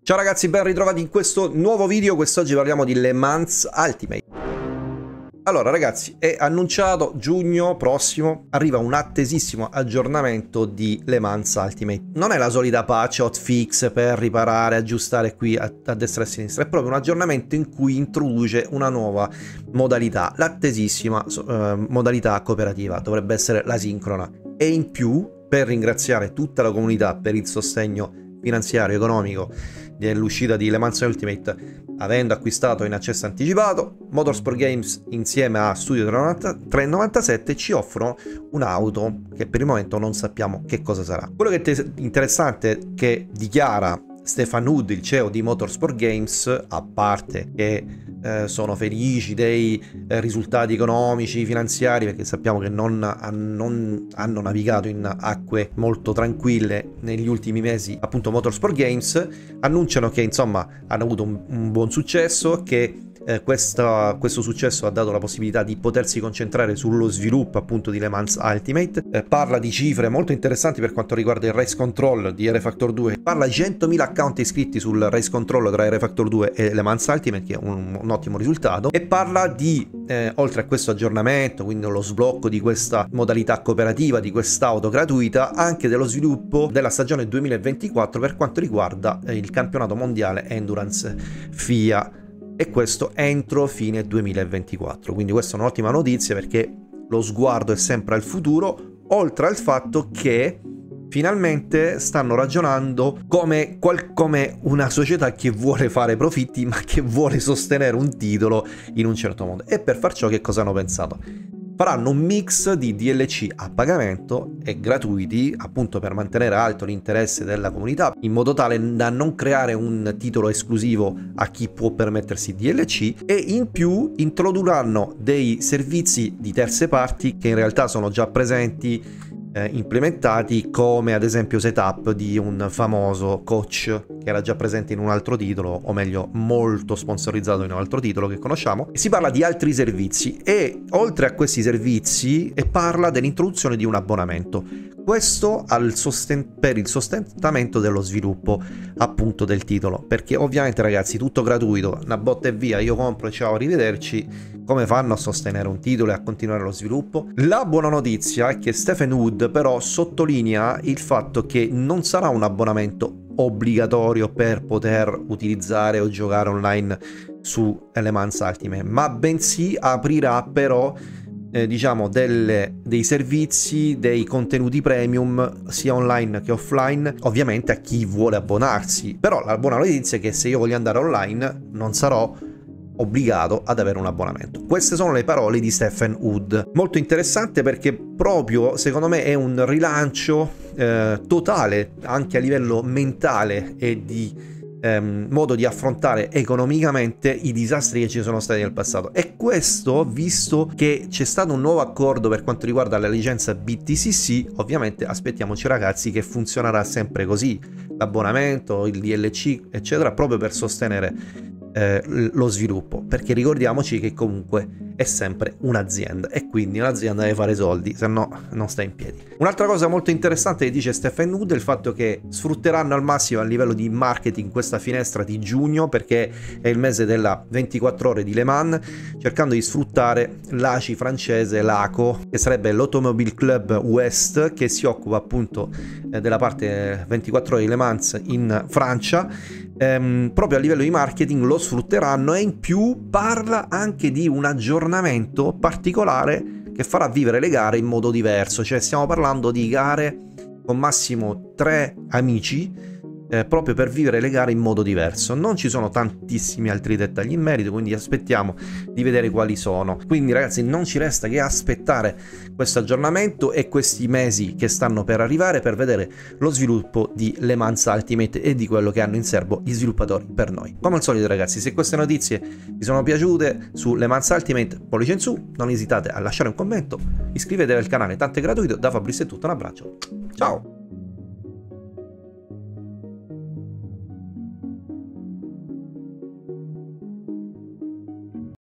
Ciao ragazzi, ben ritrovati in questo nuovo video. Quest'oggi parliamo di Le Mans Ultimate. Allora ragazzi, è annunciato giugno prossimo, arriva un attesissimo aggiornamento di Le Mans Ultimate. Non è la solita patch hotfix per riparare, aggiustare qui a destra e a sinistra, è proprio un aggiornamento in cui introduce una nuova modalità, l'attesissima modalità cooperativa, dovrebbe essere la sincrona. E in più, per ringraziare tutta la comunità per il sostegno finanziario, economico dell'uscita di Le Mans Ultimate, avendo acquistato in accesso anticipato, Motorsport Games insieme a Studio 397 ci offrono un'auto che per il momento non sappiamo che cosa sarà. Quello che è interessante che dichiara Stefan Hood, il CEO di Motorsport Games, a parte che sono felici dei risultati economici, finanziari, perché sappiamo che non hanno navigato in acque molto tranquille negli ultimi mesi, appunto Motorsport Games, annunciano che insomma hanno avuto un buon successo, che questo successo ha dato la possibilità di potersi concentrare sullo sviluppo appunto di Le Mans Ultimate. Parla di cifre molto interessanti per quanto riguarda il Race Control di R-Factor 2, parla di 100.000 account iscritti sul Race Control tra R-Factor 2 e Le Mans Ultimate, che è un ottimo risultato, e parla di oltre a questo aggiornamento, quindi lo sblocco di questa modalità cooperativa, di quest'auto gratuita, anche dello sviluppo della stagione 2024 per quanto riguarda il campionato mondiale Endurance FIA, e questo entro fine 2024. Quindi questa è un'ottima notizia, perché lo sguardo è sempre al futuro, oltre al fatto che finalmente stanno ragionando come una società che vuole fare profitti ma che vuole sostenere un titolo in un certo modo. E per far ciò che cosa hanno pensato? Faranno un mix di DLC a pagamento e gratuiti, appunto per mantenere alto l'interesse della comunità, in modo tale da non creare un titolo esclusivo a chi può permettersi DLC, e in più introdurranno dei servizi di terze parti che in realtà sono già presenti, implementati, come ad esempio setup di un famoso coach che era già presente in un altro titolo, o meglio molto sponsorizzato in un altro titolo che conosciamo. E si parla di altri servizi, e oltre a questi servizi parla dell'introduzione di un abbonamento, questo per il sostentamento dello sviluppo appunto del titolo, perché ovviamente ragazzi tutto gratuito, una botta e via, io compro e ciao arrivederci, come fanno a sostenere un titolo e a continuare lo sviluppo? La buona notizia è che Stephen Wood però sottolinea il fatto che non sarà un abbonamento obbligatorio per poter utilizzare o giocare online su Le Mans Ultimate, ma bensì aprirà però diciamo dei servizi, dei contenuti premium sia online che offline, ovviamente a chi vuole abbonarsi. Però la buona notizia è che se io voglio andare online non sarò obbligato ad avere un abbonamento. Queste sono le parole di Stephen Wood. Molto interessante, perché proprio secondo me è un rilancio totale anche a livello mentale e di modo di affrontare economicamente i disastri che ci sono stati nel passato. E questo visto che c'è stato un nuovo accordo per quanto riguarda la licenza BTCC, ovviamente aspettiamoci ragazzi che funzionerà sempre così, l'abbonamento, il DLC eccetera, proprio per sostenere lo sviluppo, perché ricordiamoci che comunque è sempre un'azienda, e quindi un'azienda deve fare soldi, se no non sta in piedi. Un'altra cosa molto interessante che dice Stephen Wood è il fatto che sfrutteranno al massimo a livello di marketing questa finestra di giugno, perché è il mese della 24 ore di Le Mans, cercando di sfruttare l'ACI francese, l'ACO, che sarebbe l'Automobile Club West, che si occupa appunto della parte 24 ore di Le Mans in Francia. Proprio a livello di marketing lo sfrutteranno, e in più parla anche di un aggiornamento particolare che farà vivere le gare in modo diverso, cioè stiamo parlando di gare con massimo 3 amici, proprio per vivere le gare in modo diverso. Non ci sono tantissimi altri dettagli in merito, quindi aspettiamo di vedere quali sono. Quindi ragazzi non ci resta che aspettare questo aggiornamento e questi mesi che stanno per arrivare per vedere lo sviluppo di Le Mans Ultimate e di quello che hanno in serbo gli sviluppatori per noi. Come al solito ragazzi, se queste notizie vi sono piaciute su Le Mans Ultimate, pollice in su, non esitate a lasciare un commento, iscrivetevi al canale, tanto è gratuito. Da Fabrizio è tutto, un abbraccio, ciao!